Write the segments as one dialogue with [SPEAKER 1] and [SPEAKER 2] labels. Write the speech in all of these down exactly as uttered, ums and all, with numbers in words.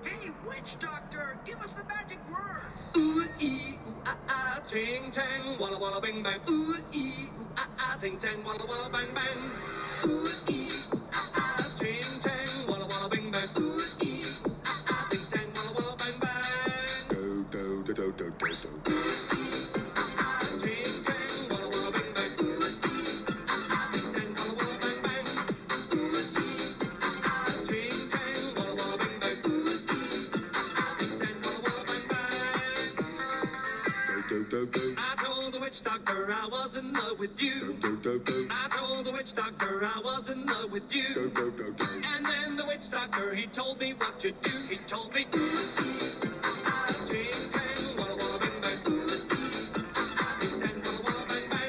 [SPEAKER 1] Hey, witch doctor, give us the magic words.
[SPEAKER 2] Ooh ee ooh ah ah, ting tang, walla walla bang bang. Ooh ee ooh ah ah, ting tang, walla walla bang bang. Ooh ee ooh ah ah, ting tang, walla walla bang bang. Ooh ee ooh ah ah, ting tang, walla walla bang bang. Do do do do do do do. I told the witch doctor I was in love with you. I told the witch doctor I was in love with you. And then the witch doctor, he told me what to do. He told me, ting tang, walla walla bang bang. Ting tang, walla walla bang bang.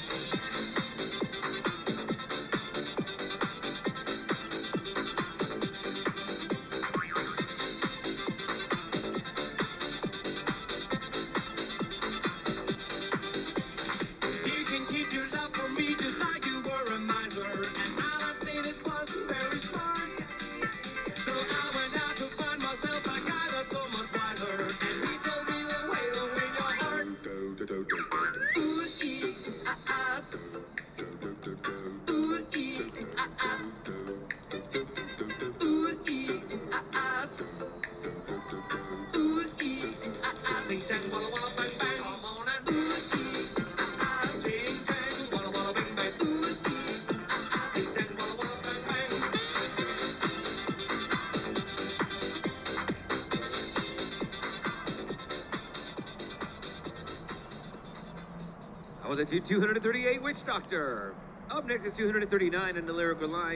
[SPEAKER 2] Keep your love for me just like you were a miser, and I'll admit it wasn't very smart. So I went out to find myself a guy that's so much wiser, and he told me the way to win your heart. Ooh ee ooh ah ah. Ooh ee ooh ah ah. Ooh ee ooh ah ah. Ooh ee ooh ah ah. Ting tang walla walla bang bang. Come on and ooh ee ooh ah ah. Ting tang walla walla bang bang. Ooh ee ooh ah ah. Ting tang walla walla bang bang.
[SPEAKER 3] That was a two hundred thirty-eight Witch Doctor. Up next is two hundred thirty-nine in the lyrical line.